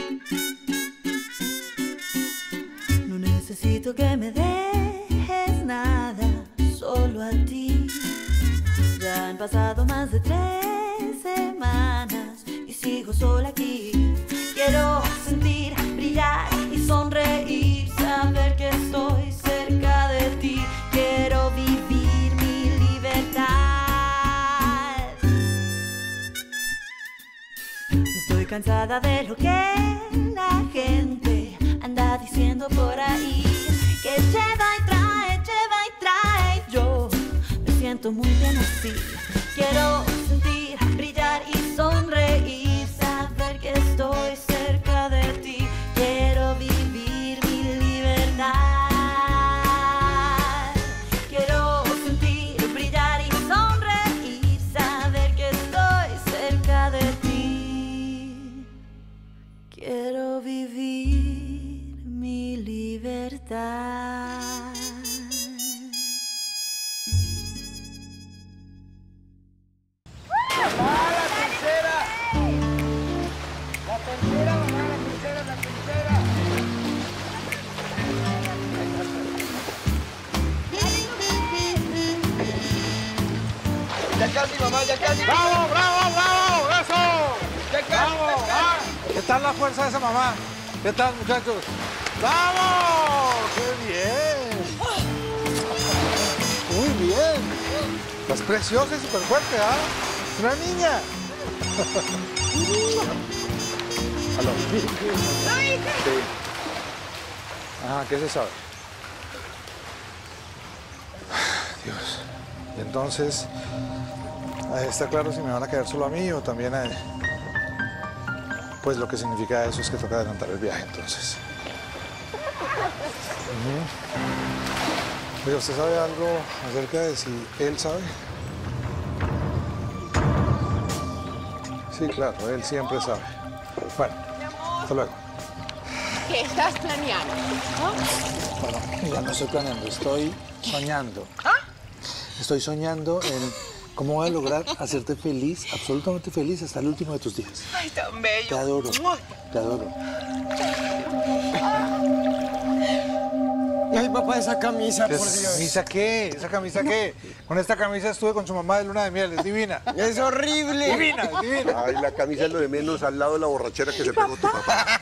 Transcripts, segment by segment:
No necesito que me dejes nada, solo a ti. Ya han pasado más de 3 semanas y sigo sola aquí. Quiero sentir, brillar y sonreír, saber que estoy cerca de ti. Quiero vivir mi libertad. Estoy cansada de lo que la gente anda diciendo por ahí, que lleva y trae, lleva y trae. Yo me siento muy bien así. Quiero sentir, brillar y sonreír, saber que estoy cerca de ti. Quiero vivir mi libertad. Quiero sentir, brillar y sonreír, saber que estoy cerca de ti. Quiero vivir mi libertad. Ya casi, mamá, ya casi. ¡Bravo, bravo, bravo! ¡Eso! Ya casi. ¡Bravo! ¡Ah! ¿Qué tal la fuerza de esa mamá? ¿Qué tal, muchachos? ¡Vamos! ¡Qué bien! Muy bien. Estás preciosa y súper fuerte, ¿ah? Una niña. ¿Aló? Sí. Ajá, ¿qué se sabe? Dios. Y entonces, está claro si me van a quedar solo a mí o también a él. Pues lo que significa eso es que toca adelantar el viaje, entonces. Oye, ¿usted sabe algo acerca de si él sabe? Sí, claro, él siempre sabe. Bueno, hasta luego. ¿Qué estás planeando? Bueno, ya no estoy planeando, estoy soñando. Estoy soñando en cómo voy a lograr hacerte feliz, absolutamente feliz, hasta el último de tus días. Ay, tan bello. Te adoro, te adoro. Ay, papá, esa camisa, por ¿Esa Dios. camisa qué? ¿Esa camisa qué? Con esta camisa estuve con su mamá de luna de miel, es divina. Es horrible. Divina, es divina. Ay, la camisa es lo de menos al lado de la borrachera que se pegó tu papá.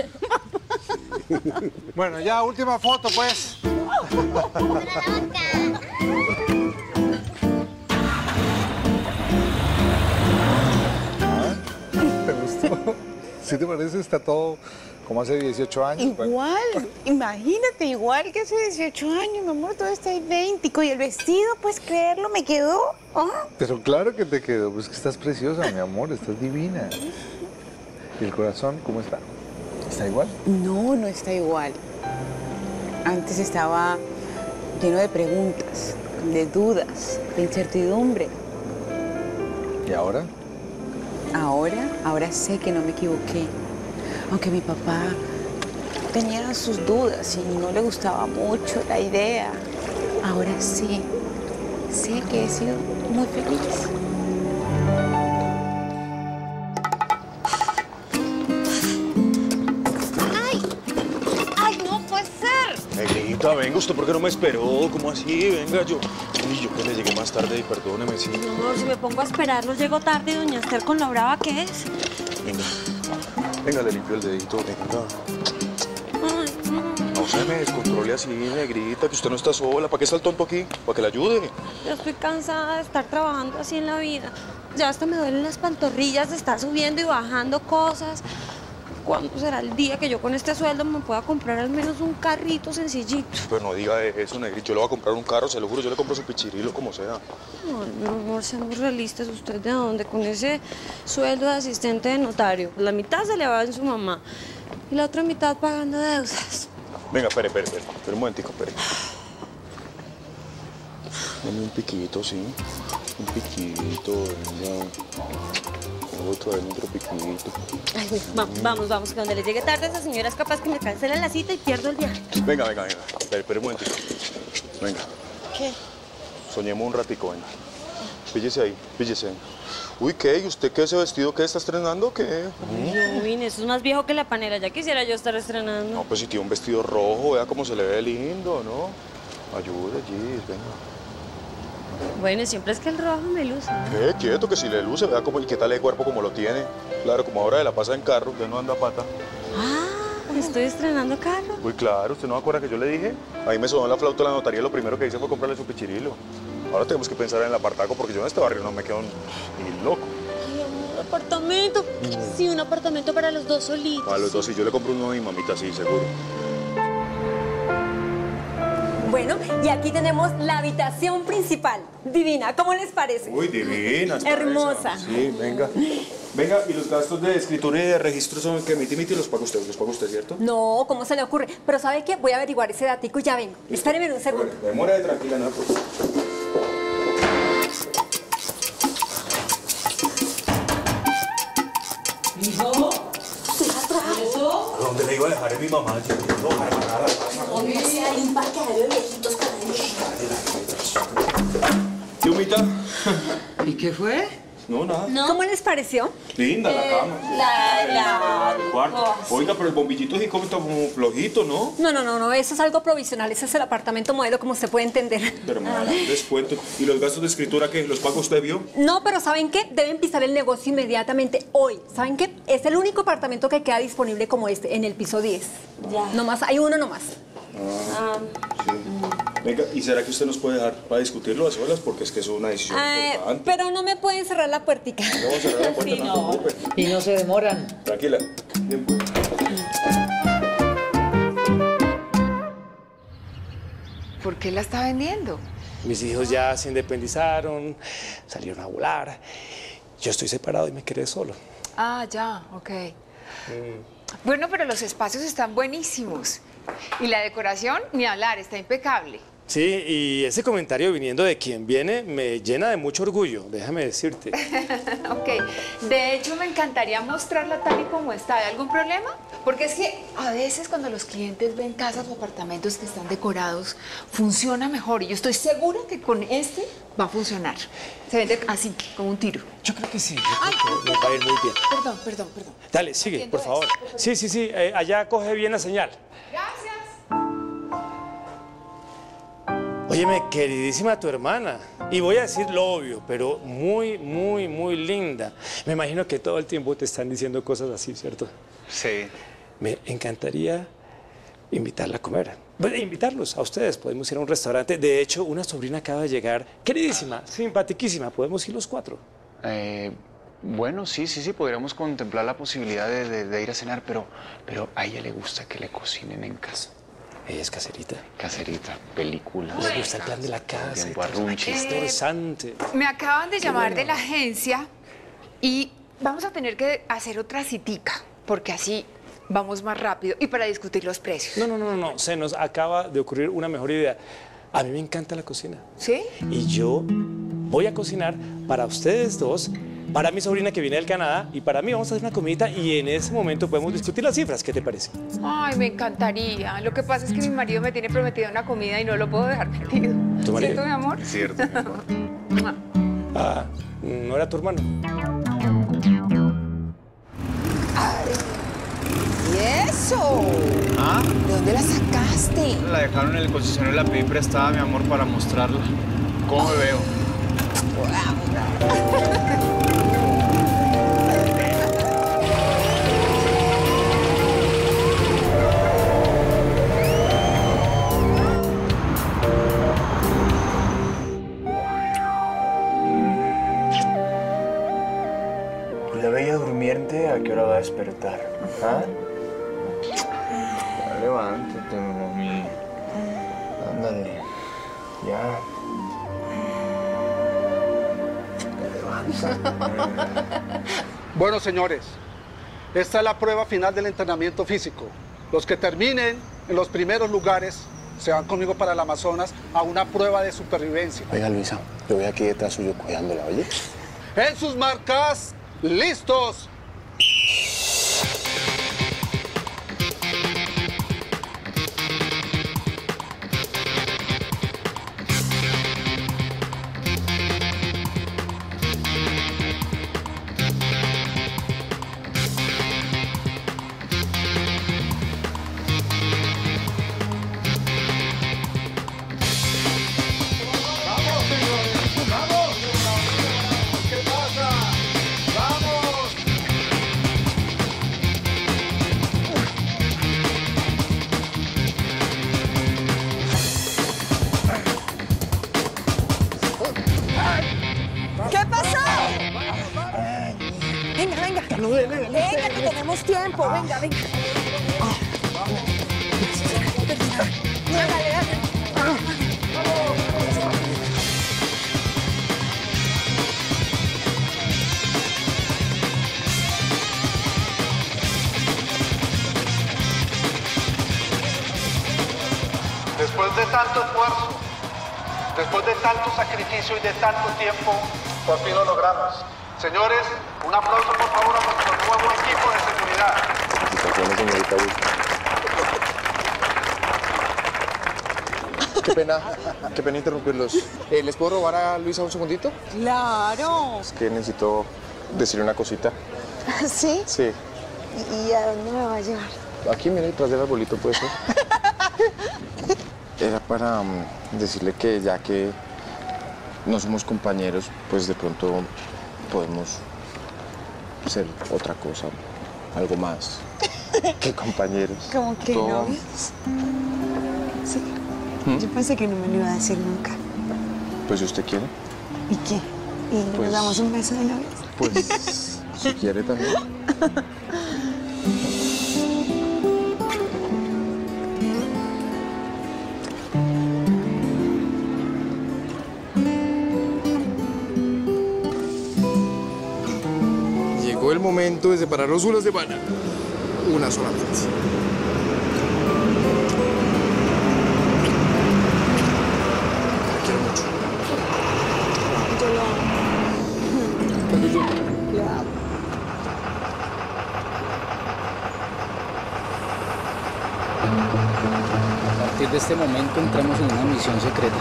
Bueno, ya, última foto, pues. ¿Te gustó? ¿Sí te parece? Está todo como hace 18 años. Igual, imagínate, igual que hace 18 años, mi amor, todo está idéntico. Y el vestido, puedes creerlo, me quedó. Pero claro que te quedó, pues que estás preciosa, mi amor, estás divina. ¿Y el corazón cómo está? ¿Está igual? No, no está igual. Antes estaba lleno de preguntas, de dudas, de incertidumbre. ¿Y ahora? Ahora sé que no me equivoqué. Aunque mi papá tenía sus dudas y no le gustaba mucho la idea. Ahora sí, sé que he sido muy feliz. ¡Ay, no puede ser! Negrita, venga, ¿usted por qué no me esperó? ¿Cómo así? Venga, yo que le llegué más tarde y perdóneme, sí. Mi amor, si me pongo a esperarlo, llego tarde y doña Esther con la brava que es. Venga, le limpio el dedito, venga. Ay, No se me descontrole así, negrita, que usted no está sola. ¿Para qué está el tonto aquí? ¿Para que le ayude? yo estoy cansada de estar trabajando así en la vida. Ya hasta me duelen las pantorrillas de estar subiendo y bajando cosas. ¿Cuándo será el día que yo con este sueldo me pueda comprar al menos un carrito sencillito? Pero no diga eso, negrita. Yo le voy a comprar un carro, se lo juro. Yo le compro su pichirilo, como sea. Ay, mi amor, seamos realistas. ¿Usted de dónde? Con ese sueldo de asistente de notario. La mitad se le va a su mamá y la otra mitad pagando deudas. Venga, espere un momentico, espere. Dame un piquito, sí. Un piquito, venga. Otro piquito. Ay, vamos, que donde le llegue tarde a esa señora es capaz que me cancele la cita y pierdo el viaje. Venga. Espere un momentico. Venga. ¿Qué? Soñemos un ratico, venga. Píllese ahí, píllese. Uy, ¿qué? ¿Y usted qué? ¿Ese vestido qué está estrenando? ¿Qué? Uy, eso es más viejo que la panela. Ya quisiera yo estar estrenando. No, pues si tiene un vestido rojo, vea cómo se le ve lindo, ¿no? Ayude, Gis, venga. Bueno, siempre es que el rojo me luce. ¿Qué? Quieto, que si le luce, vea cómo, y qué tal el cuerpo como lo tiene. Claro, como ahora de la pasa en carro, usted no anda a pata. Ah, estoy estrenando carro. Uy, claro, ¿usted no se acuerda que yo le dije? Ahí me sonó la flauta de la notaría, lo primero que hice fue comprarle su pichirilo. Ahora tenemos que pensar en el apartaco porque yo en este barrio no me quedo ni loco. Ay, amor, apartamento. Sí, un apartamento para los dos solitos. A los dos, sí, yo le compro uno a mi mamita, sí, seguro. Bueno, y aquí tenemos la habitación principal. Divina, ¿cómo les parece? Uy, divina. está Hermosa. esa. Sí, venga. Venga, y los gastos de escritura y de registro son que miti los paga usted, ¿cierto? No, ¿cómo se le ocurre? Pero ¿sabe qué? Voy a averiguar ese datico y ya vengo. Espéreme un segundo. Bueno, demora de tranquila, no, pues. ¿Hijo? ¿Eso? ¿A dónde le iba a dejar mi mamá? Yo no, para pagar la casa. Oye, hay un parqueadero de viejitos para ¿Y humita? ¿Y qué fue? No, nada. ¿Cómo les pareció? Linda la cama. El cuarto. Oiga, pero el bombillito es como flojito, ¿no? No, eso es algo provisional. Ese es el apartamento modelo, como usted puede entender. Pero me van a dar descuento. ¿Y los gastos de escritura qué? ¿Los paga usted, vio? No, pero ¿saben qué? Deben pisar el negocio inmediatamente hoy. ¿Saben qué? Es el único apartamento que queda disponible como este, en el piso 10. Ya. Nomás, hay uno nomás. Sí. Venga, ¿y será que usted nos puede dejar para discutirlo a solas? Porque es que es una decisión importante. Pero no me pueden cerrar la puertica. No vamos a cerrar la puerta, no se preocupe. Y no se demoran. Tranquila. Bien, pues. ¿Por qué la está vendiendo? Mis hijos ya se independizaron, salieron a volar. Yo estoy separado y me quedé solo. Ah, ya, ok. Bueno, pero los espacios están buenísimos. Y la decoración, ni hablar, está impecable. Sí, y ese comentario viniendo de quien viene me llena de mucho orgullo, déjame decirte. Ok, de hecho me encantaría mostrarla tal y como está. ¿Hay algún problema? Porque es que a veces cuando los clientes ven casas o apartamentos que están decorados, funciona mejor. Y yo estoy segura que con este va a funcionar. Se vende así, como un tiro. Yo creo que sí, yo creo que nos va a ir muy bien. Perdón. Dale, sigue, por favor. Sí, allá coge bien la señal. Gracias. Óyeme, queridísima tu hermana, y voy a decir lo obvio, pero muy linda. Me imagino que todo el tiempo te están diciendo cosas así, ¿cierto? Sí. Me encantaría invitarla a comer. Bueno, invitarlos a ustedes, podemos ir a un restaurante. De hecho, una sobrina acaba de llegar, queridísima, simpatiquísima, podemos ir los cuatro. Bueno, sí, podríamos contemplar la posibilidad de ir a cenar, pero a ella le gusta que le cocinen en casa. Ella es caserita. Caserita, películas. Le gusta el plan de la casa. Tiempo arrunchi. Es interesante. Me acaban de llamar de la agencia y vamos a tener que hacer otra citica, porque así vamos más rápido y para discutir los precios. No. Se nos acaba de ocurrir una mejor idea. A mí me encanta la cocina. ¿Sí? Y yo voy a cocinar para ustedes dos, para mi sobrina que viene del Canadá y para mí. Vamos a hacer una comidita y en ese momento podemos discutir las cifras. ¿Qué te parece? Ay, me encantaría. Lo que pasa es que mi marido me tiene prometida una comida y no lo puedo dejar metido. ¿Tu marido? ¿Cierto, mi amor? Cierto. Ah, ¿no era tu hermano? ¿Y eso? ¿Ah? ¿De dónde la sacaste? La dejaron en el concesionario y la pedí prestada, mi amor, para mostrarla. ¿Cómo me veo? ¿Y la bella durmiente a qué hora va a despertar? ¿Ah? Ya, levántate, mami. Ándale. Ya. Bueno, señores, esta es la prueba final del entrenamiento físico. Los que terminen en los primeros lugares se van conmigo para el Amazonas a una prueba de supervivencia. Oiga, Luisa, yo voy aquí detrás suyo cuidándola, ¿oye? En sus marcas, ¡listos! dele. Venga, que tenemos tiempo. Venga, venga. Después de tanto esfuerzo, después de tanto sacrificio y de tanto tiempo, por fin lo logramos. Señores, un aplauso por favor a nuestro nuevo equipo de seguridad. Felicitaciones, señorita Wilson. Qué pena interrumpirlos. ¿Les puedo robar a Luisa un segundito? Claro. Es que necesito decirle una cosita. ¿Sí? Sí. ¿Y a dónde me va a llevar? Aquí, mire, detrás del arbolito, puede ser. Era para decirle que ya que no somos compañeros, pues de pronto podemos ser otra cosa, algo más que compañeros. ¿Cómo que Todo. novios? Sí. Yo pensé que no me lo iba a decir nunca. Pues si usted quiere. ¿Y qué? ¿Y Pues- nos damos un beso de novios? Pues si quiere también. Llegó el momento de separarnos una semana. Una solamente. Te quiero mucho. Yo lo amo. Lo amo. A partir de este momento entramos en una misión secreta.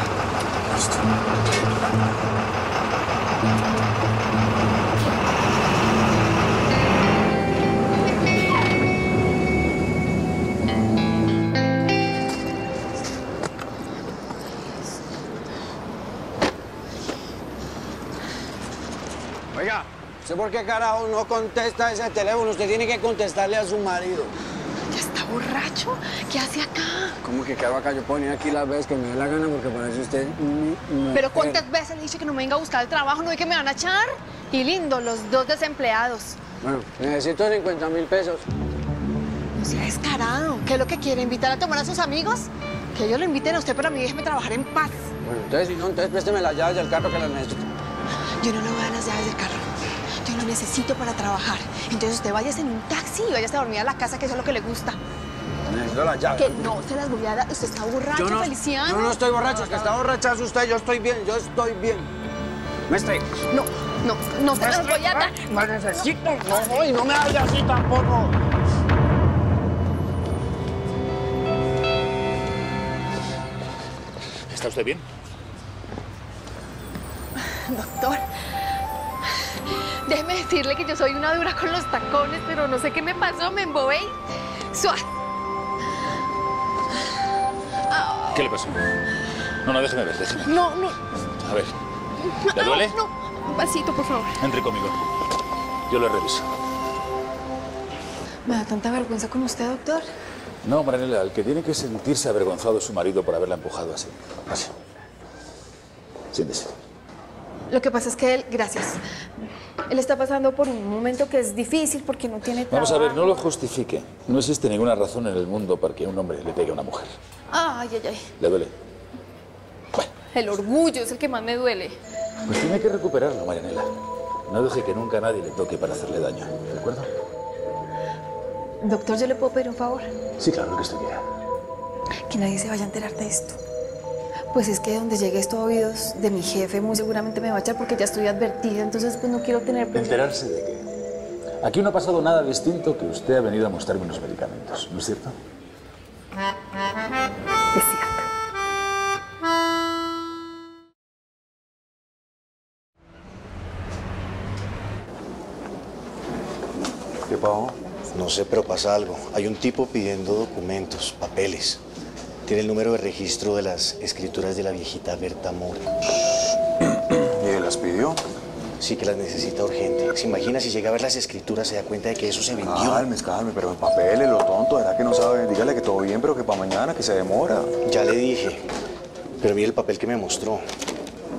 Oiga, ¿usted por qué carajo no contesta ese teléfono? Usted tiene que contestarle a su marido. ¿Ya está borracho? ¿Qué hace acá? ¿Cómo que quedo acá? Yo puedo venir aquí las veces que me dé la gana porque parece usted ¿Pero cuántas veces le he dicho que no me venga a buscar el trabajo? ¿No es que me van a echar? Y lindo, los dos desempleados. Bueno, necesito 50.000 pesos. No sea descarado. ¿Qué es lo que quiere? ¿Invitar a tomar a sus amigos? Que ellos lo inviten a usted, pero a mí déjeme trabajar en paz. Bueno, entonces, si no, entonces présteme las llaves del carro que las necesito. Yo no le voy a dar las llaves del carro. Yo lo necesito para trabajar. Entonces usted váyase en un taxi y váyase a dormir a la casa, que eso es lo que le gusta. Necesito las llaves. Que no se las voy a dar. Usted está borracho, Feliciano. Yo no estoy borracho, es que está borrachazo usted. Yo estoy bien, yo estoy bien. Mestre. No se las voy a dar. Me necesito. No, y no me hagas así tampoco. ¿Está usted bien? Doctor, déjeme decirle que yo soy una dura con los tacones, pero no sé qué me pasó, me embobé. ¡Suaz! ¿Qué le pasó? No, déjeme ver, déjeme. No. A ver, ¿le duele? No, un vasito, por favor. Entre conmigo. Yo lo reviso. ¿Me da tanta vergüenza con usted, doctor? No, Marianela, el que tiene que sentirse avergonzado es su marido por haberla empujado así. Así. Siéntese. Lo que pasa es que él, gracias, él está pasando por un momento que es difícil porque no tiene trabajo. Vamos a ver, no lo justifique. No existe ninguna razón en el mundo para que un hombre le pegue a una mujer. Ay. ¿Le duele? El orgullo es el que más me duele. Pues tiene que recuperarlo, Marianela. No deje que nunca nadie le toque para hacerle daño, ¿de acuerdo? Doctor, ¿yo le puedo pedir un favor? Sí, claro, lo que usted quiera. Que nadie se vaya a enterar de esto. Pues es que donde llegue esto a oídos de mi jefe, muy seguramente me va a echar porque ya estoy advertida. Entonces, pues no quiero tener... ¿Enterarse de qué? Aquí no ha pasado nada distinto que usted ha venido a mostrarme unos medicamentos, ¿no es cierto? Es cierto. ¿Qué pasó? No sé, pero pasa algo. Hay un tipo pidiendo documentos, papeles. Tiene el número de registro de las escrituras de la viejita Berta Mora. ¿Y él las pidió? Sí, que las necesita urgente. ¿Se imagina si llega a ver las escrituras, se da cuenta de que eso se vendió? Calme, pero en papeles, lo tonto, ¿verdad que no sabe? Dígale que todo bien, pero que para mañana, que se demora. Ya le dije. Pero mire el papel que me mostró.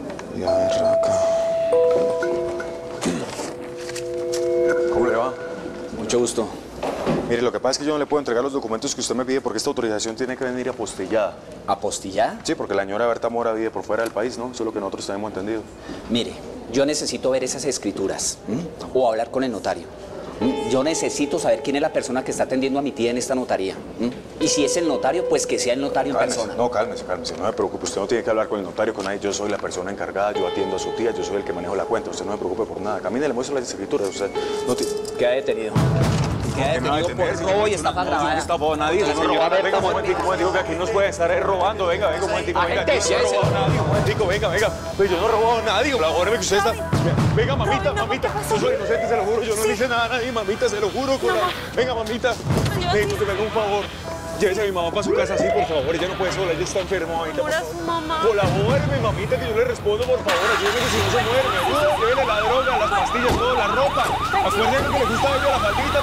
Ya, raca. ¿Cómo le va? Mucho gusto. Mire, lo que pasa es que yo no le puedo entregar los documentos que usted me pide porque esta autorización tiene que venir apostillada. ¿Apostillada? Sí, porque la señora Berta Mora vive por fuera del país, ¿no? Eso es lo que nosotros tenemos entendido. Mire, yo necesito ver esas escrituras o hablar con el notario. Yo necesito saber quién es la persona que está atendiendo a mi tía en esta notaría. Y si es el notario, pues que sea el notario en persona. No, cálmese, no me preocupe. Usted no tiene que hablar con el notario, con nadie. Yo soy la persona encargada, yo atiendo a su tía, yo soy el que manejo la cuenta. Usted no me preocupe por nada. Camine, le muestro las escrituras. Usted no tiene... Queda detenido. Queda detenido por robo y estafa grabada. No, yo no he estafado a nadie. Venga, un momentico, que aquí nos pueden estar robando. Venga, un momentico, venga. Aquí no he robado a nadie. Un momentico, venga. Pues yo no he robado a nadie. Ahora que usted está... Venga, mamita. Yo soy inocente, se lo juro. Yo no le hice nada a nadie, mamita, se lo juro. Venga, mamita. Necesito que me haga un favor. Llévese a mi mamá para su casa, sí, por favor. Ella no puede sola, ella está enferma, mamita. ¿Cómo era su mamá? Colabóreme, mamita, que yo le respondo, por favor. Ayúdeme si no se muere. Me ayuda, llévele la droga, las pastillas, todo, la ropa. Acuérdense que le gusta a ella la faldita,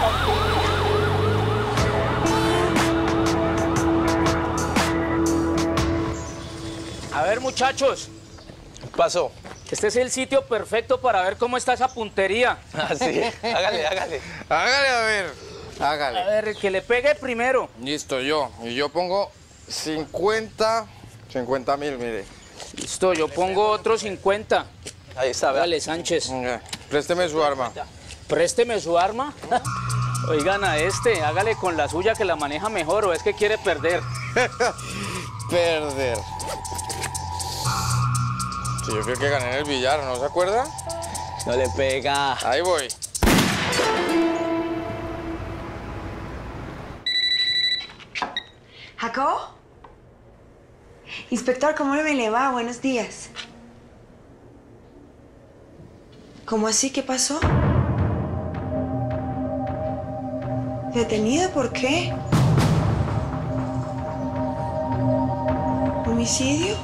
A ver, muchachos. ¿Qué pasó? Este es el sitio perfecto para ver cómo está esa puntería. Ah, sí. Hágale. Hágale, a ver. Hágale. A ver, que le pegue primero. Listo, yo. Y yo pongo 50.000, mire. Listo, yo pongo otro 50. Ahí está, Dale, Sánchez. Présteme su arma. ¿Présteme su arma? Oigan a este, hágale con la suya que la maneja mejor o es que quiere perder. Perder. Sí, yo creo que gané en el billar, ¿no se acuerda? No le pega. Ahí voy. ¿Jacobo? Inspector, ¿cómo me le va? Buenos días. ¿Cómo así? ¿Qué pasó? ¿Detenido? ¿Por qué? ¿Homicidio?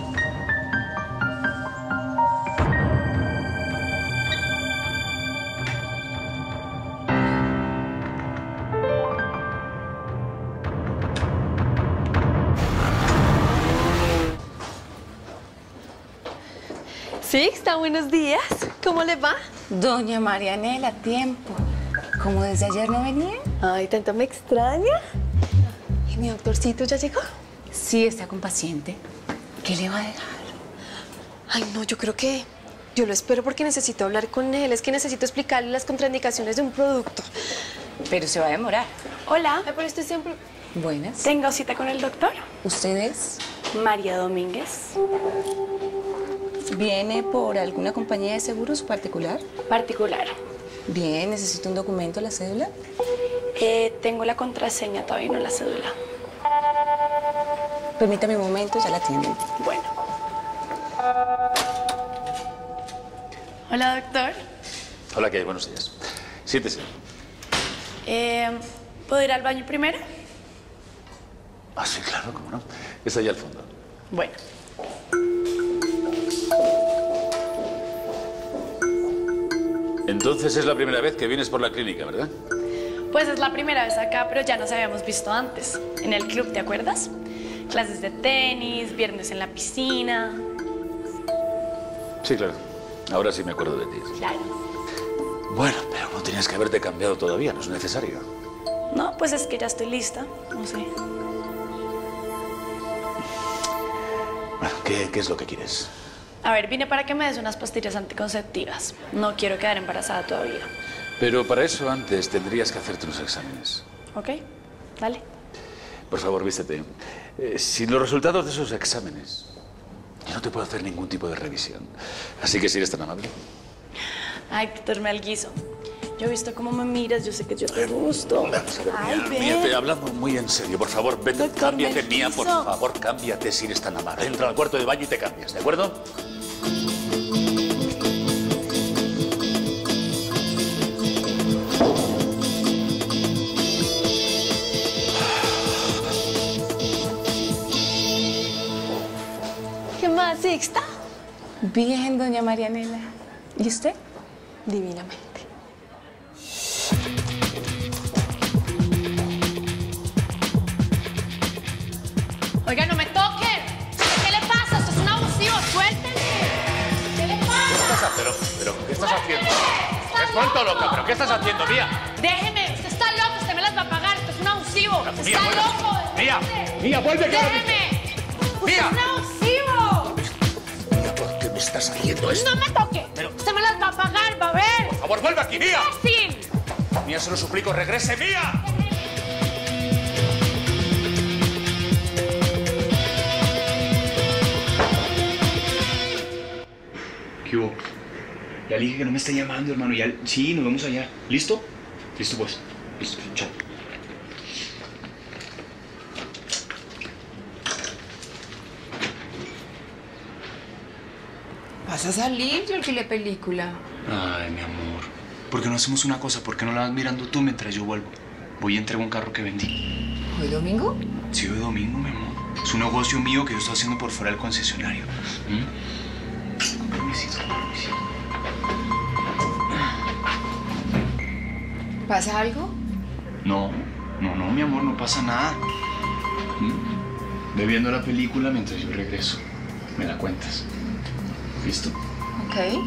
Sixta, buenos días. ¿Cómo le va? Doña Marianela, tiempo. ¿Cómo desde ayer no venía? Ay, tanto me extraña. ¿Y mi doctorcito ya llegó? Sí, está con paciente. ¿Qué le va a dejar? Ay, no, yo creo que yo lo espero porque necesito hablar con él. Es que necesito explicarle las contraindicaciones de un producto. Pero se va a demorar. Hola. Pero usted siempre... Buenas. ¿Tengo cita con el doctor? ¿Usted es? María Domínguez. ¿Viene por alguna compañía de seguros particular? Particular. Bien, ¿necesito un documento, la cédula? Tengo la contraseña, todavía no la cédula. Permítame un momento, ya la atiendo. Bueno. Hola, doctor. Hola, ¿qué hay? Buenos días. Siéntese. ¿Puedo ir al baño primero? Ah, sí, claro, cómo no. Está allá al fondo. Bueno. Entonces es la primera vez que vienes por la clínica, ¿verdad? Pues es la primera vez acá, pero ya nos habíamos visto antes. En el club, ¿te acuerdas? Clases de tenis, viernes en la piscina. Sí, claro. Ahora sí me acuerdo de ti. Claro. Bueno, pero no tenías que haberte cambiado todavía, no es necesario. No, pues es que ya estoy lista, no sé. Bueno, ¿qué es lo que quieres? A ver, vine para que me des unas pastillas anticonceptivas. No quiero quedar embarazada todavía. Pero para eso antes tendrías que hacerte unos exámenes. ¿Ok? Dale. Por favor, vístete. Sin los resultados de esos exámenes, yo no te puedo hacer ningún tipo de revisión. Así que si eres tan amable. Ay, quitarme al guiso. Yo he visto cómo me miras, yo sé que yo te gusto. Ay, Mía, ven. hablando muy en serio, por favor, vete, Doctor, cámbiate, me Mía, por quiso. favor, cámbiate si eres tan amable. Entra al cuarto de baño y te cambias, ¿de acuerdo? ¿Qué más, Sixta? Bien, doña Marianela. ¿Y usted? Divinamente. Oiga, no me toquen. ¿Qué le pasa? Esto es un abusivo. Suéltenme. ¿Qué le pasa? Pero, ¿qué estás haciendo? ¿Es tonto, loca? ¿Pero qué estás haciendo, Mía? Déjeme. Usted está loco. abusivo. Está loco. Mía, vuelve acá. Déjeme. Usted es un abusivo. Mía, ¿por qué me estás haciendo esto? No me toque. Usted me las va a pagar, va a ver. Por favor, vuelve aquí, Mía. ¡Fácil! Mía, se lo suplico, regrese, Mía. ¿Qué hubo? Ya le dije que no me está llamando, hermano. Ya, sí, nos vemos allá. ¿Listo? Listo, pues. Listo, chao. ¿Vas a salir? Yo alquilé película. Ay, mi amor. ¿Por qué no hacemos una cosa? ¿Por qué no la vas mirando tú mientras yo vuelvo? Voy y entrego un carro que vendí. ¿Hoy domingo? Sí, hoy domingo, mi amor. Es un negocio mío que yo estoy haciendo por fuera del concesionario. Permisito, permisito. ¿Pasa algo? No, mi amor, no pasa nada. Ve viendo la película mientras yo regreso. Me la cuentas. ¿Listo? Ok.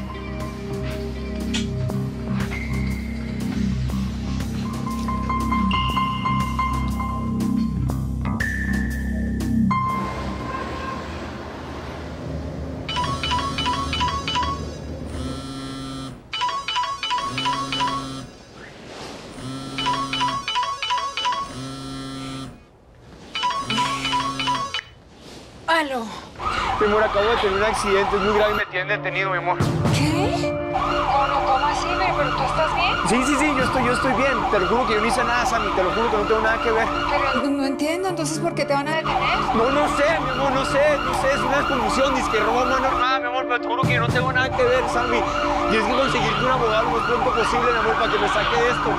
Aló. Mi amor, acabo de tener un accidente, es muy grave y me tienen detenido, mi amor. ¿Qué? ¿Cómo así, pero tú estás bien? Sí, yo estoy bien. Te lo juro que yo no hice nada, Sammy. Te lo juro que no tengo nada que ver. Pero no entiendo, entonces, ¿por qué te van a detener? No sé, mi amor, no sé. Es una confusión, dice que robo mano armada, mi amor, pero te juro que yo no tengo nada que ver, Sammy. Y es que conseguirte un abogado lo más pronto posible, mi amor, para que me saque de esto.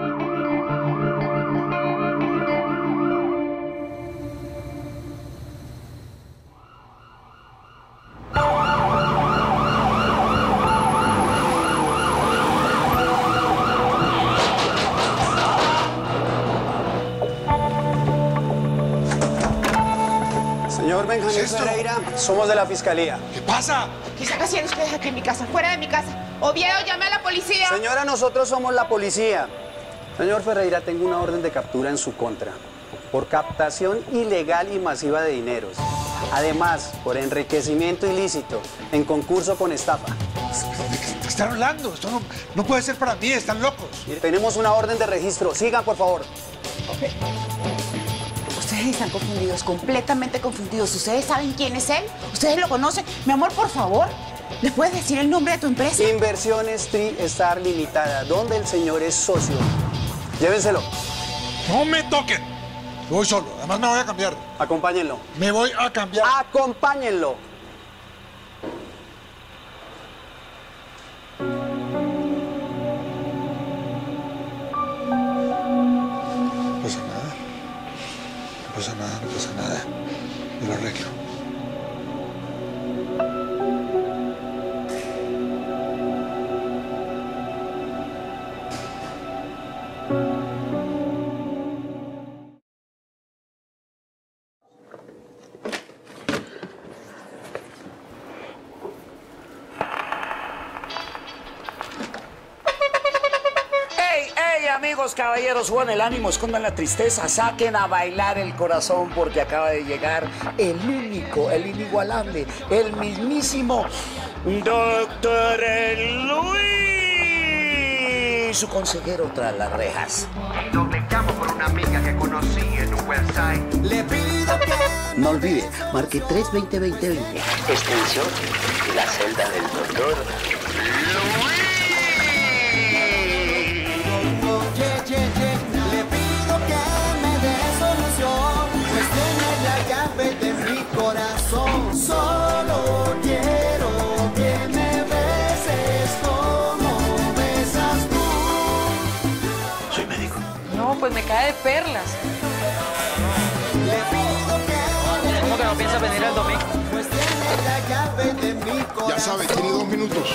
Señor Benjamín Ferreira, somos de la Fiscalía. ¿Qué pasa? ¿Qué están haciendo ustedes aquí en mi casa? ¡Fuera de mi casa! ¡Oviedo, llame a la policía! Señora, nosotros somos la policía. Señor Ferreira, tengo una orden de captura en su contra por captación ilegal y masiva de dineros. Además, por enriquecimiento ilícito en concurso con estafa. ¿De qué están hablando? Esto no puede ser para mí, están locos. Tenemos una orden de registro. Sigan, por favor. Ustedes están confundidos, completamente confundidos. ¿Ustedes saben quién es él? ¿Ustedes lo conocen? Mi amor, por favor, ¿le puedes decir el nombre de tu empresa? Inversiones TriStar Limitada, donde el señor es socio. Llévenselo. ¡No me toquen! Voy solo, además me voy a cambiar. Acompáñenlo. Me voy a cambiar. Acompáñenlo. No pasa nada. Yo lo arreglo. Amigos, caballeros, suban el ánimo, escondan la tristeza, saquen a bailar el corazón porque acaba de llegar el único, el inigualable, el mismísimo Dr. Luis, su consejero tras las rejas. Le llamo por una amiga que conocí en un website. Le pido que... No olvide, marque 320-2020. Extensión, la celda del doctor Luis. Le pido que me dé solución, pues tiene la llave de mi corazón. Solo quiero que me beses como besas tú. Soy médico. No, pues me cae de perlas. Le pido que... ¿Cómo que no piensas venir el domingo? Pues tiene la llave de mi corazón. Ya sabe, tiene 2 minutos.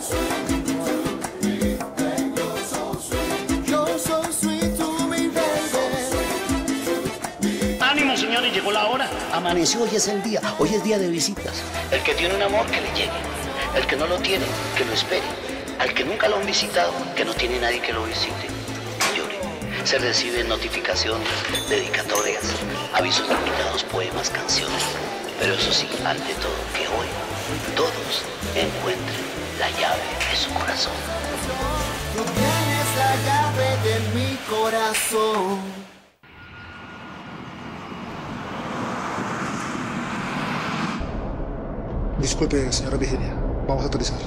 Ánimo, señores, llegó la hora. Amaneció, hoy es el día. Hoy es día de visitas. El que tiene un amor, que le llegue. El que no lo tiene, que lo espere. Al que nunca lo han visitado, que no tiene nadie que lo visite. Que llore. se reciben notificaciones, dedicatorias, avisos de invitados, poemas, canciones. Pero eso sí, ante todo, que hoy todos encuentren la llave de su corazón. Tú tienes la llave de mi corazón. Disculpe, señora Virginia. Vamos a autorizar.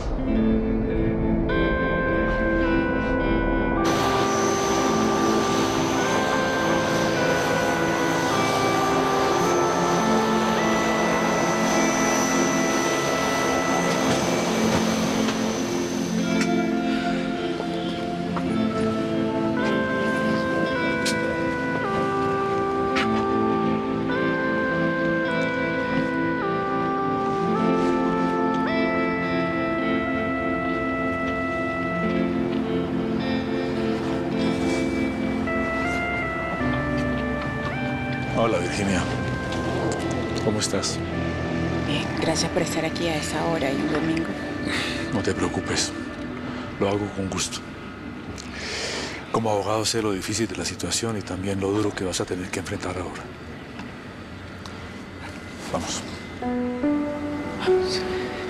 Hola, Virginia. ¿Cómo estás? Bien, gracias por estar aquí a esa hora y un domingo. No te preocupes. Lo hago con gusto. Como abogado sé lo difícil de la situación y también lo duro que vas a tener que enfrentar ahora. Vamos. Vamos.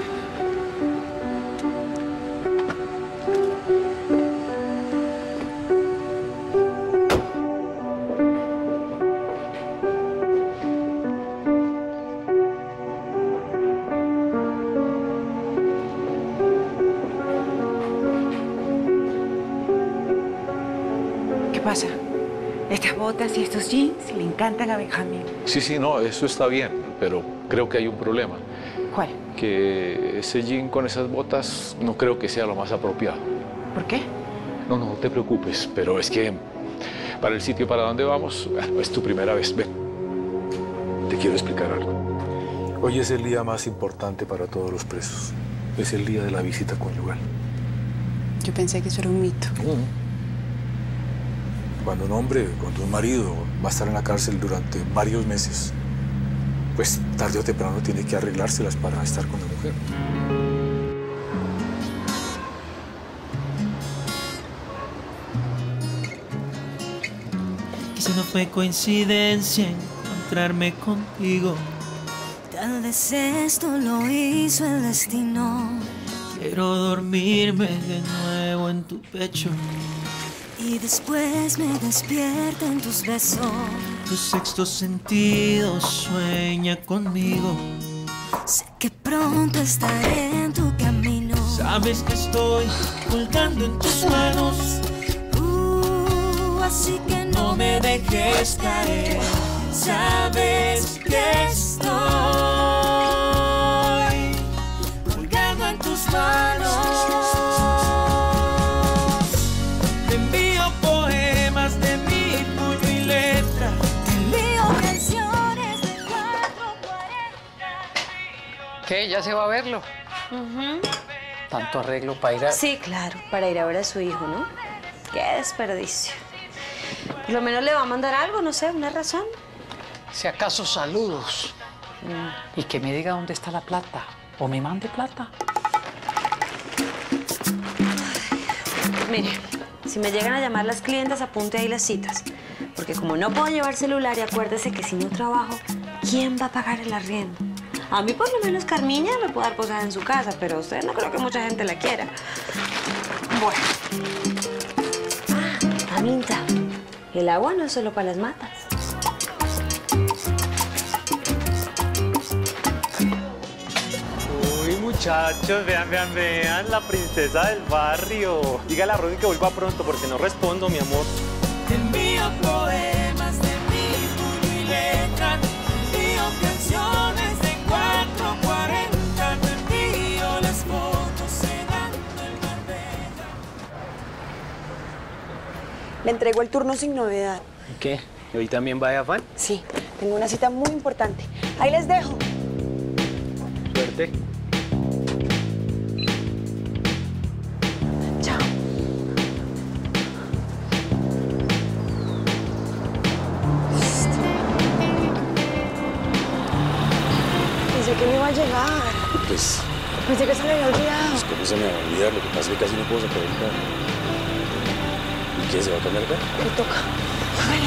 ¿Qué pasa? Estas botas y estos jeans le encantan a Benjamín. Sí, no, eso está bien, pero creo que hay un problema. ¿Cuál? Que ese jean con esas botas no creo que sea lo más apropiado. ¿Por qué? No te preocupes, pero es que para el sitio para donde vamos, es tu primera vez. Ven, te quiero explicar algo. Hoy es el día más importante para todos los presos. Es el día de la visita conyugal. Yo pensé que eso era un mito. Cuando un hombre, cuando un marido va a estar en la cárcel durante varios meses, pues tarde o temprano tiene que arreglárselas para estar con la mujer. Quizá no fue coincidencia encontrarme contigo. Tal vez esto lo hizo el destino. Quiero dormirme de nuevo en tu pecho. Y después me despierto en tus besos. Tu sexto sentido sueña conmigo. Sé que pronto estaré en tu camino. Sabes que estoy colgando en tus manos. Así que no me dejes caer. Sabes que estoy colgando en tus manos. Te envío poemas de mi puño y letra. te envío canciones de 4:40. ¿Qué? ¿Ya se va a verlo? Tanto arreglo para ir a... Sí, claro, para ir a ver a su hijo, ¿no? Qué desperdicio. Por lo menos le va a mandar algo, no sé, una razón. Si acaso saludos. Y que me diga dónde está la plata. O me mande plata. Mire, si me llegan a llamar las clientas, apunte ahí las citas. Porque como no puedo llevar celular, y acuérdese que si no trabajo, ¿quién va a pagar el arriendo? A mí por lo menos Carmiña me puede dar posada en su casa, pero usted no creo que mucha gente la quiera. Bueno. Aminta, el agua no es solo para las matas. Uy, muchachos, vean, la princesa del barrio. Dígale a Ronnie que vuelva pronto porque no respondo, mi amor. Te envío poemas de mi puño y letra. Te envío canciones de 4:40. Te envío las fotos sedando el Marbella. Le entrego el turno sin novedad. ¿Qué? ¿Y hoy también va de afán? Sí, tengo una cita muy importante. Ahí les dejo. Suerte. Chao. Pensé que no iba a llegar. Pues, Pensé que se le había olvidado. ¿cómo se me va a olvidar? Lo que pasa es que casi no puedo sacar el carro. ¿Y ¿Ya se va a cambiar acá? Me toca. Vale.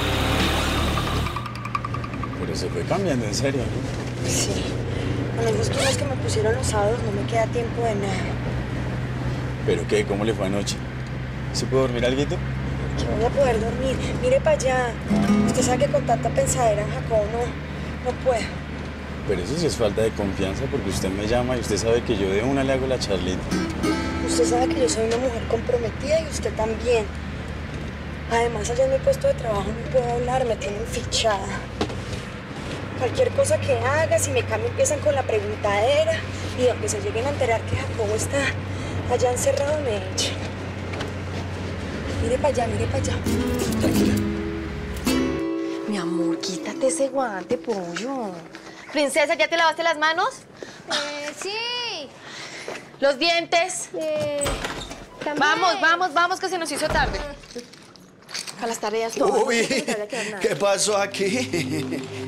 Pero se fue cambiando, en serio, ¿no? Sí. Con esos turnos que me pusieron los sábados no me queda tiempo de nada. ¿Pero qué? ¿Cómo le fue anoche? ¿Se puede dormir alguito? Que voy a poder dormir. Mire para allá. Usted sabe que con tanta pensadera en Jacobo no puedo. Pero eso sí es falta de confianza porque usted me llama y usted sabe que yo de una le hago la charlita. Usted sabe que yo soy una mujer comprometida y usted también. Además, allá en mi puesto de trabajo no puedo hablar, me tienen fichada. Cualquier cosa que haga, si me cambio, empiezan con la preguntadera y aunque se lleguen a enterar que Jacobo está allá encerrado, me echan. Mire para allá, mire para allá. Tranquila. Mi amor, quítate ese guante, pollo. Princesa, ¿ya te lavaste las manos? Sí. ¿Los dientes? También. Vamos, que se nos hizo tarde. A las tareas todas. Uy, ¿qué pasó aquí?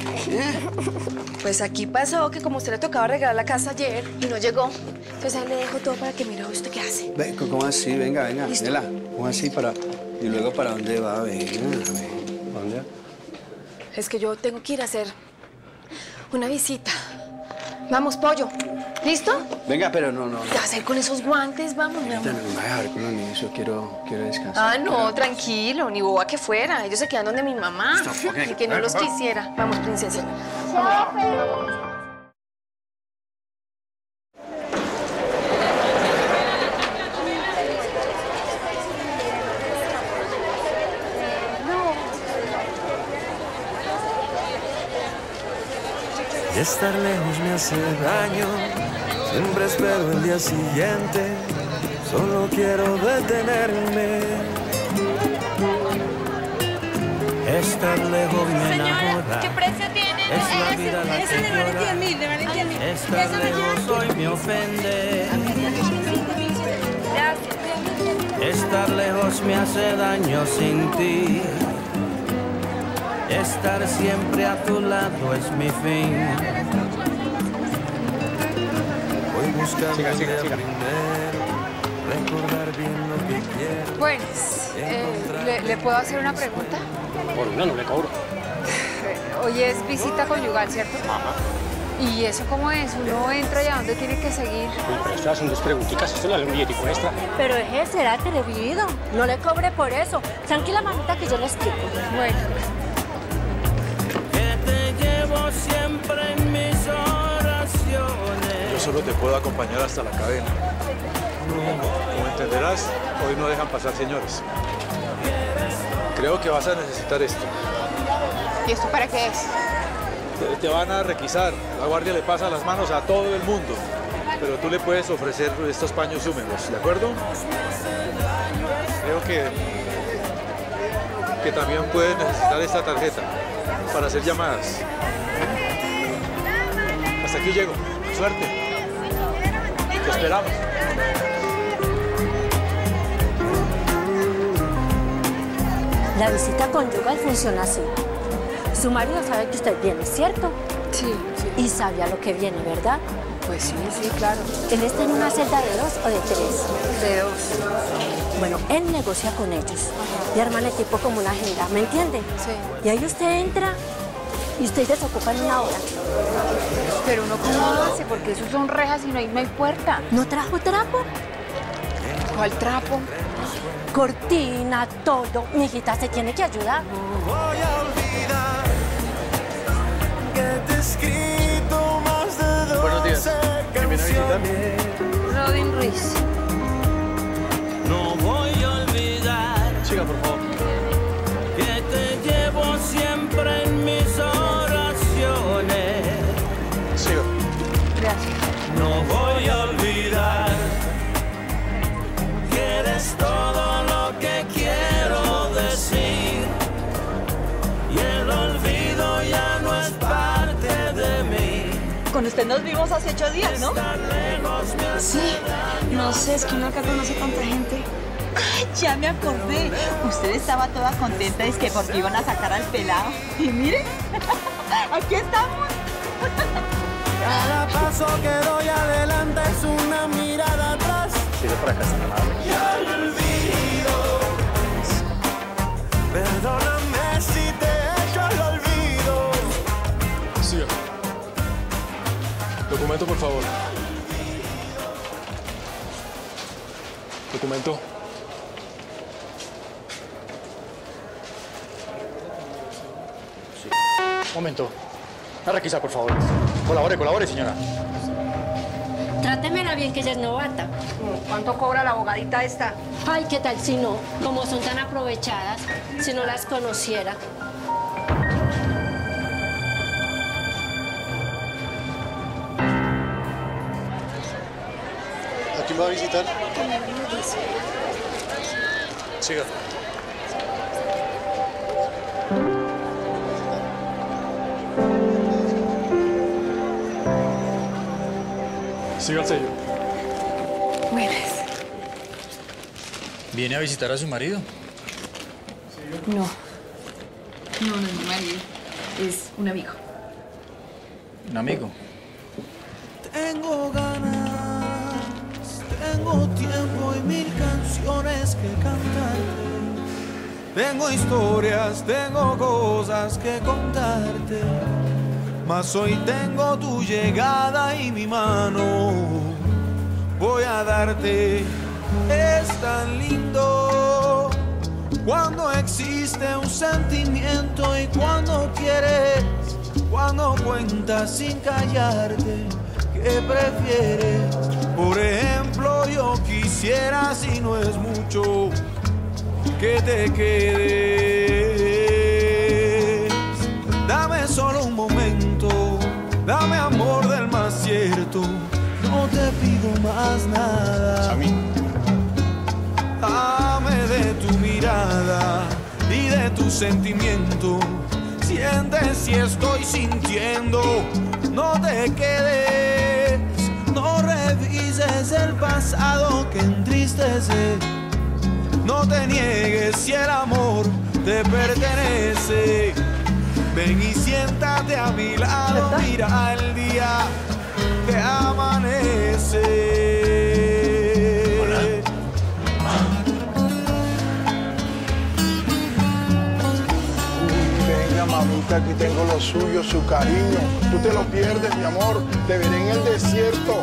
Pues aquí pasó que como usted le tocaba arreglar la casa ayer y no llegó, entonces ahí le dejo todo para que mire usted qué hace. Ven, ¿cómo así? Venga, ¿Listo? Nela. ¿Cómo así para...? ¿Y luego para dónde va? Venga, ¿para dónde va? Es que yo tengo que ir a hacer una visita. Vamos, pollo. ¿Listo? Venga, pero no. ¿Qué vas a hacer con esos guantes? Vamos, mi amor. No me voy a dejar con los niños, yo quiero descansar. Ah, no, tranquilo, ni boba que fuera. Ellos se quedan donde mi mamá. Stop, okay. Y que no los quisiera. Vamos, princesa. Y estar lejos me hace daño, siempre espero el día siguiente, solo quiero detenerme. Estar lejos me enamora. ¿Qué precio tiene? Es la vida la que llora. 10.000. Estar lejos hoy me ofende. Gracias. Estar lejos me hace daño sin ti. Estar siempre a tu lado es mi fin. Voy buscando primero, recordar bien lo que quiero. Bueno, ¿le puedo hacer una pregunta? Por una no le cobro. Hoy es visita conyugal, ¿cierto? Ajá. ¿Y eso cómo es? ¿Uno entra y a dónde tiene que seguir? Uy, pero estoy haciendo dos preguntitas, esto es la billetico extra. Pero ese será atrevido. No le cobre por eso. Tranquila, mamita, que yo le explico. Bueno. Llevo siempre en mis oraciones. Yo solo te puedo acompañar hasta la cadena. Como entenderás, hoy no dejan pasar señores. Creo que vas a necesitar esto. ¿Y esto para qué es? Te van a requisar. La guardia le pasa las manos a todo el mundo. Pero tú le puedes ofrecer estos paños húmedos, ¿de acuerdo? Creo que también puedes necesitar esta tarjeta para hacer llamadas. Hasta aquí llego. Suerte. Te esperamos. La visita conyugal funciona así. Su marido sabe que usted viene, ¿cierto? Sí. Y sabe a lo que viene, ¿verdad? Pues sí, claro. ¿Él está en una celda de 2 o de 3? De 2. Bueno, él negocia con ellos y arman equipo como una agenda, ¿me entiende? Sí. Y ahí usted entra y usted desocupa en una hora. Pero uno cómo hace, porque eso son rejas y no hay puerta. ¿No trajo trapo? ¿Cuál trapo? Cortina, todo. Mi hijita se tiene que ayudar. Voy a olvidar que te he escrito más de 12 Buenos días. ¿Quién viene a visitar? Robin Ruiz. No voy a olvidar. Siga, por favor. Que te llevo siempre en mis oraciones. Siga. Gracias. No voy a olvidar que eres todo lo que quiero decir. Y el olvido ya no es parte de mí. Con usted nos vimos hace 8 días, ¿no? Sí, no sé, es que uno acá conoce tanta gente. Ay, ya me acordé. Usted estaba toda contenta, es que porque iban a sacar al pelado. Y mire, aquí estamos. Cada paso que doy adelante es una mirada atrás. Sigue por acá, está amable. Y el olvido Documento, por favor. Documento. Un momento. Una requisa, por favor. Colabore, señora. Trátemela bien, que ella es novata. ¿Cuánto cobra la abogadita esta? Ay, ¿qué tal si no? Como son tan aprovechadas, si no las conociera. ¿A quién va a visitar? Siga. Siga el sello. Buenas. ¿Viene a visitar a su marido? No. No es mi marido. Es un amigo. ¿Un amigo? Tengo ganas, tengo tiempo y 1000 canciones que cantarte. Tengo historias, tengo cosas que contarte. Mas hoy tengo tu llegada y mi mano voy a darte. Es tan lindo cuando existe un sentimiento y cuando quieres, cuando cuentas sin callarte. ¿Qué prefieres? Por ejemplo, yo quisiera, si no es mucho, que te quedes. Dame solo un momento, dame amor del más cierto, no te pido más nada. Dame de tu mirada y de tu sentimiento. Siente si estoy sintiendo, no te quedes, no revises el pasado que entristece. No te niegues si el amor te pertenece. Ven y siéntate a mi lado, mira el día que amanece. Hola. Venga, mamita, aquí tengo lo suyo, su cariño. Tú te lo pierdes, mi amor. Te veré en el desierto.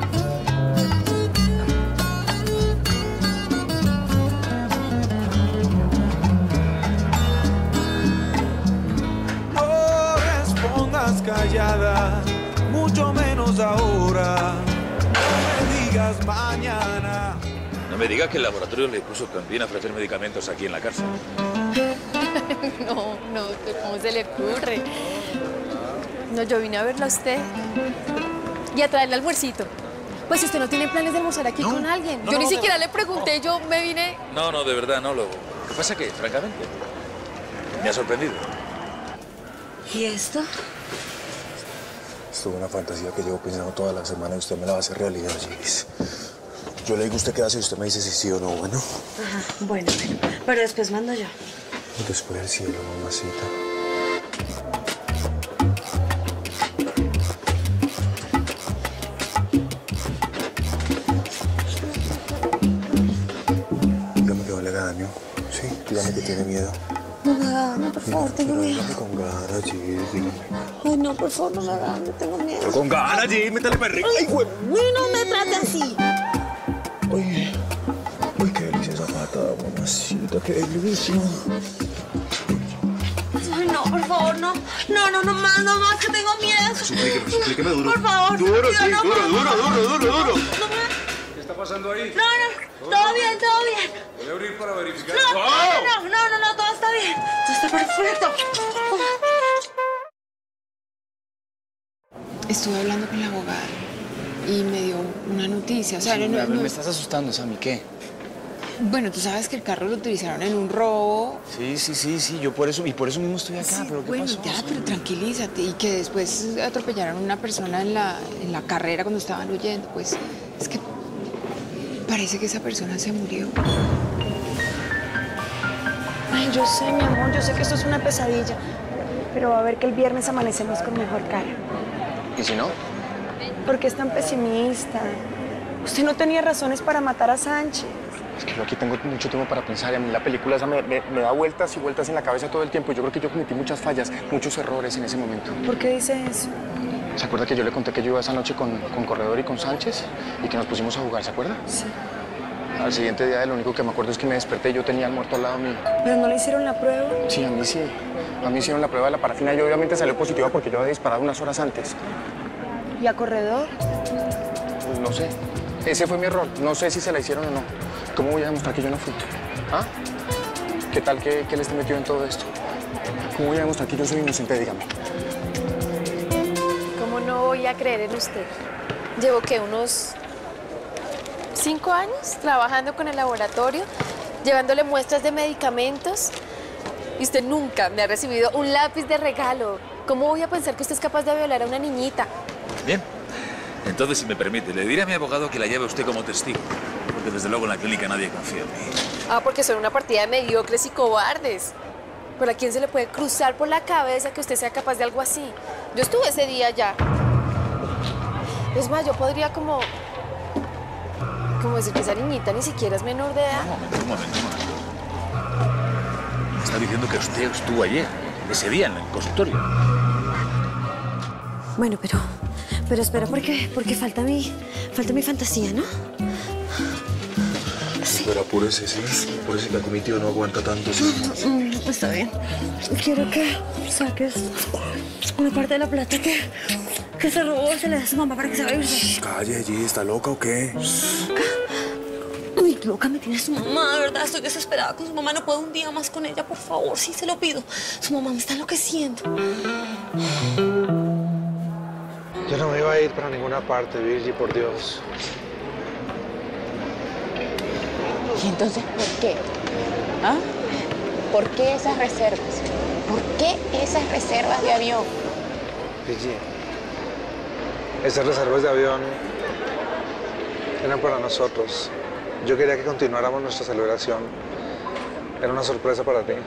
Callada, mucho menos ahora. No me digas mañana. No me diga que el laboratorio le puso también a ofrecer medicamentos aquí en la cárcel. No, ¿cómo se le ocurre? No, yo vine a verla a usted y a traerle almuercito. Pues si usted no tiene planes de almorzar aquí con alguien. Yo ni siquiera le pregunté, yo me vine... No, de verdad, no. Lo que pasa es que, francamente, me ha sorprendido. ¿Y esto? Esto es una fantasía que llevo pensando toda la semana y usted me la va a hacer realidad, Gis. Yo le digo a usted qué hace y usted me dice si sí o no, ¿bueno? Ajá, bueno. Pero después mando yo. Después del cielo, mamacita. Dígame que vale daño. Sí, dígame que tiene miedo. No me haga daño, por favor, tengo miedo. Dígame con ganas, Gis, dígame. Ay, no, por favor, no me haga daño, tengo miedo. Pero con ganas, Gis, métale perrito. ¡Ay, güey! No me trate así. Oye, qué delicia esa patada, mamacita, qué delicia. Ay, no, por favor, no, más, que tengo miedo. Suplíqueme duro. Por favor. Duro, Dios, sí, no, duro. ¿Qué está pasando ahí? No, todo bien. Voy a abrir para verificar. No, todo está bien. Todo está perfecto. Estuve hablando con la abogada y me dio una noticia. O sea, Me estás asustando, Sammy, ¿qué? Bueno, tú sabes que el carro lo utilizaron en un robo. Sí, yo por eso mismo estoy acá, Sí, pero ¿qué bueno, pasó? ya, pero tranquilízate. Y que después atropellaron a una persona en la carrera cuando estaban huyendo. Pues es que parece que esa persona se murió. Ay, yo sé, mi amor, yo sé que esto es una pesadilla. Pero a ver que el viernes amanecemos con mejor cara. ¿Y si no? ¿Por qué es tan pesimista? Usted no tenía razones para matar a Sánchez. Es que yo aquí tengo mucho tiempo para pensar y a mí la película esa me da vueltas y vueltas en la cabeza todo el tiempo. Yo creo que yo cometí muchas fallas, muchos errores en ese momento. ¿Por qué dice eso? ¿Se acuerda que yo le conté que yo iba esa noche con Corredor y con Sánchez? Y que nos pusimos a jugar, ¿se acuerda? Sí. Al siguiente día, lo único que me acuerdo es que me desperté y yo tenía al muerto al lado mío. ¿Pero no le hicieron la prueba? Sí, a mí sí. A mí hicieron la prueba de la parafina y obviamente salió positiva porque yo había disparado unas horas antes. ¿Y a Corredor? Pues no sé. Ese fue mi error. No sé si se la hicieron o no. ¿Cómo voy a demostrar que yo no fui? ¿Ah? ¿Qué tal que él esté metido en todo esto? ¿Cómo voy a demostrar que yo soy inocente? Dígame. ¿Cómo no voy a creer en usted? Llevo, ¿qué? Unos 5 años trabajando con el laboratorio, llevándole muestras de medicamentos. Y usted nunca me ha recibido un lápiz de regalo. ¿Cómo voy a pensar que usted es capaz de violar a una niñita? Bien. Entonces, si me permite, le diré a mi abogado que la lleve usted como testigo. Porque desde luego en la clínica nadie confía en mí. Ah, porque son una partida de mediocres y cobardes. ¿Pero a quién se le puede cruzar por la cabeza que usted sea capaz de algo así? Yo estuve ese día ya. Es más, yo podría como decir que esa niñita ni siquiera es menor de edad. Un momento. Me está diciendo que usted estuvo ayer, ese día en el consultorio. Bueno, pero espera, porque falta mi fantasía, ¿no? Sí. Pero apúrese, ¿sí? Apúrese que aquí mi tío no aguanta tanto. ¿Sí? Está bien. Quiero que saques una parte de la plata que se robó, se le da a su mamá para que se vaya a irse. Calle, allí, ¿está loca o qué? Uy, loca me tiene su mamá, de verdad. Estoy desesperada con su mamá. No puedo un día más con ella, por favor. Sí, se lo pido. Su mamá me está enloqueciendo. Yo no me iba a ir para ninguna parte, Virgi, por Dios. ¿Y entonces por qué? ¿Ah? ¿Por qué esas reservas? ¿Por qué esas reservas de avión? Virgi, esas reservas de avión eran para nosotros. Yo quería que continuáramos nuestra celebración. Era una sorpresa para ti.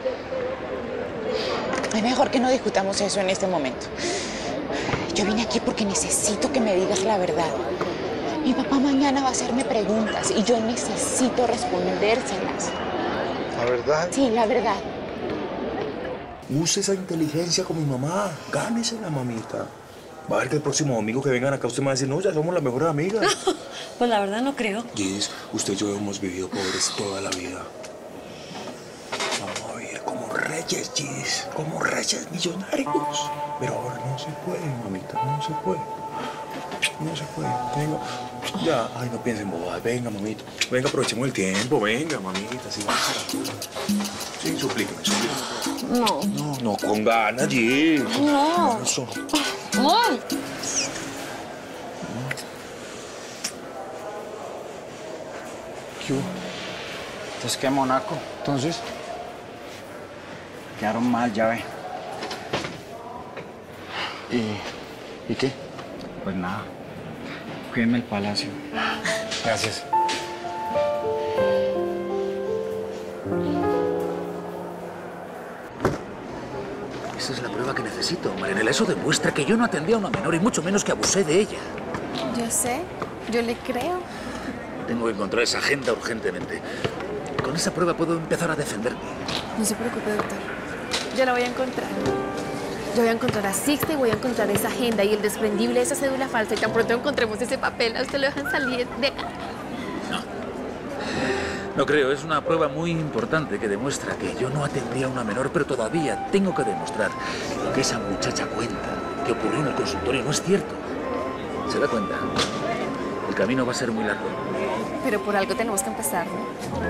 Es mejor que no discutamos eso en este momento. Yo vine aquí porque necesito que me digas la verdad. Mi papá mañana va a hacerme preguntas y yo necesito respondérselas. ¿La verdad? Sí, la verdad. Use esa inteligencia con mi mamá. Gánesela, mamita. Va a ver que el próximo domingo que vengan acá usted me va a decir, no, ya somos las mejores amigas. Pues la verdad no creo. Gis, usted y yo hemos vivido pobres toda la vida. Vamos a vivir como reyes, Gis. Como reyes millonarios. Pero ahora no se puede, mamita, no se puede. No se puede. Venga. Ya, ay, no piensen bobadas. Venga, mamita. Venga, aprovechemos el tiempo. Venga, mamita. Sí, sí, suplíqueme. No, con ganas, Gis. No. Eso. No. ¿Qué hubo? Entonces, ¿qué, Monaco? Entonces, quedaron mal, ya ve. ¿Y qué? Pues nada. Cuídenme el palacio. Gracias. Esa es la prueba que necesito, Marinela. Eso demuestra que yo no atendí a una menor y mucho menos que abusé de ella. Yo sé, yo le creo. Tengo que encontrar esa agenda urgentemente. Con esa prueba puedo empezar a defenderme. No se preocupe, doctor. Yo la voy a encontrar. Yo voy a encontrar a Sixta y voy a encontrar esa agenda y el desprendible de esa cédula falsa. Y tan pronto encontremos ese papel, a usted lo dejan salir de acá. No creo, es una prueba muy importante que demuestra que yo no atendí a una menor, pero todavía tengo que demostrar que lo que esa muchacha cuenta, que ocurrió en el consultorio, no es cierto. ¿Se da cuenta? El camino va a ser muy largo. Pero por algo tenemos que empezar, ¿no?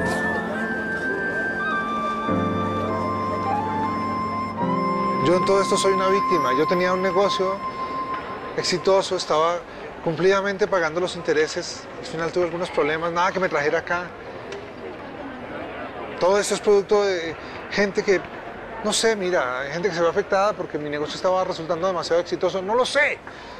Yo en todo esto soy una víctima. Yo tenía un negocio exitoso, estaba cumplidamente pagando los intereses. Al final tuve algunos problemas, nada que me trajera acá. Todo esto es producto de gente que, no sé, mira, hay gente que se ve afectada porque mi negocio estaba resultando demasiado exitoso. No lo sé.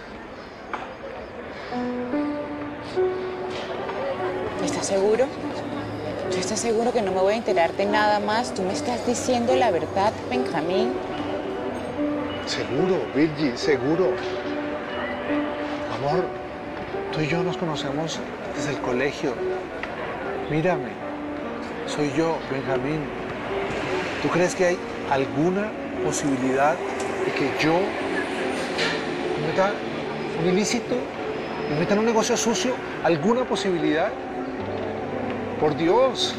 ¿Estás seguro? ¿Tú estás seguro que no me voy a enterar de nada más? ¿Tú me estás diciendo la verdad, Benjamín? Seguro, Virgi, seguro. Amor, tú y yo nos conocemos desde el colegio. Mírame, soy yo, Benjamín. ¿Tú crees que hay alguna posibilidad de que yo cometa ¿Un ilícito? ¿Me meten en un negocio sucio? ¿Alguna posibilidad? Por Dios.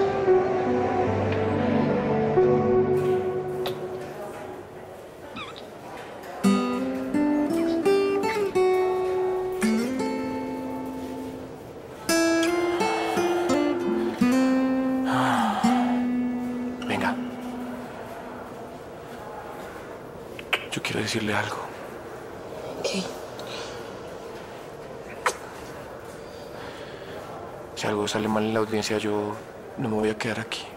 Venga. Yo quiero decirle algo. ¿Qué? Si algo sale mal en la audiencia, yo no me voy a quedar aquí.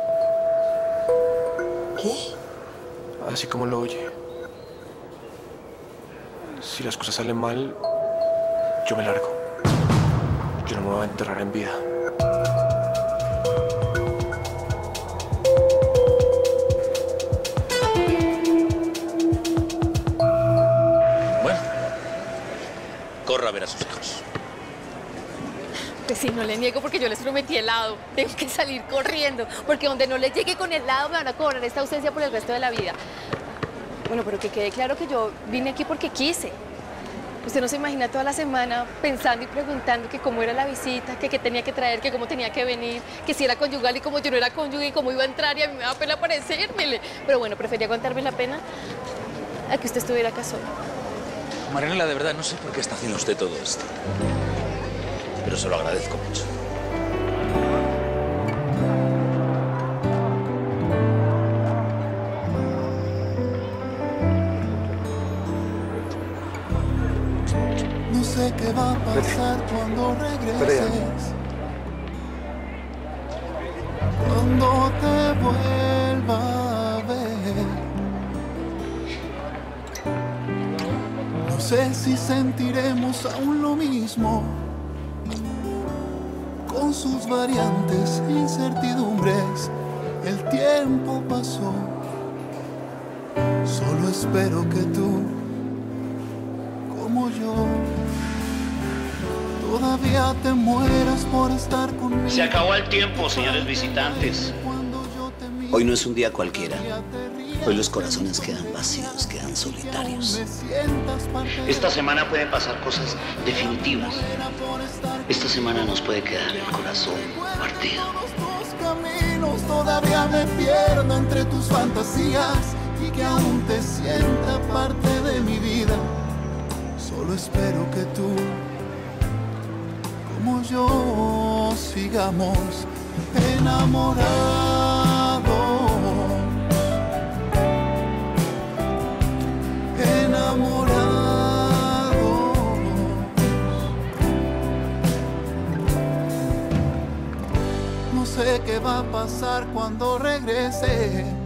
¿Qué? Así como lo oye. Si las cosas salen mal, yo me largo. Yo no me voy a enterrar en vida. Bueno, corra a ver a sus hijos. Pues sí, no le niego porque yo les prometí helado. Tengo que salir corriendo, porque donde no les llegue con helado me van a cobrar esta ausencia por el resto de la vida. Bueno, pero que quede claro que yo vine aquí porque quise. Usted no se imagina toda la semana pensando y preguntando que cómo era la visita, que qué tenía que traer, que cómo tenía que venir, que si era conyugal y como yo no era cónyuge y cómo iba a entrar y a mí me daba pena parecérmele. Pero bueno, prefería aguantarme la pena a que usted estuviera acá sola. Marianela, de verdad, no sé por qué está haciendo usted todo esto. Pero se lo agradezco mucho. No sé qué va a pasar cuando regreses. Cuando te vuelva a ver. No sé si sentiremos aún lo mismo. Con sus variantes e incertidumbres, el tiempo pasó. Solo espero que tú, como yo, todavía te mueras por estar conmigo. Se acabó el tiempo, señores visitantes. Hoy no es un día cualquiera. Hoy los corazones quedan vacíos, quedan solitarios. Esta semana pueden pasar cosas definitivas. Esta semana nos puede quedar el corazón partido. Caminos, todavía me pierdo entre tus fantasías y que aún te sienta parte de mi vida. Solo espero que tú, como yo, sigamos enamorados. No sé qué va a pasar cuando regrese.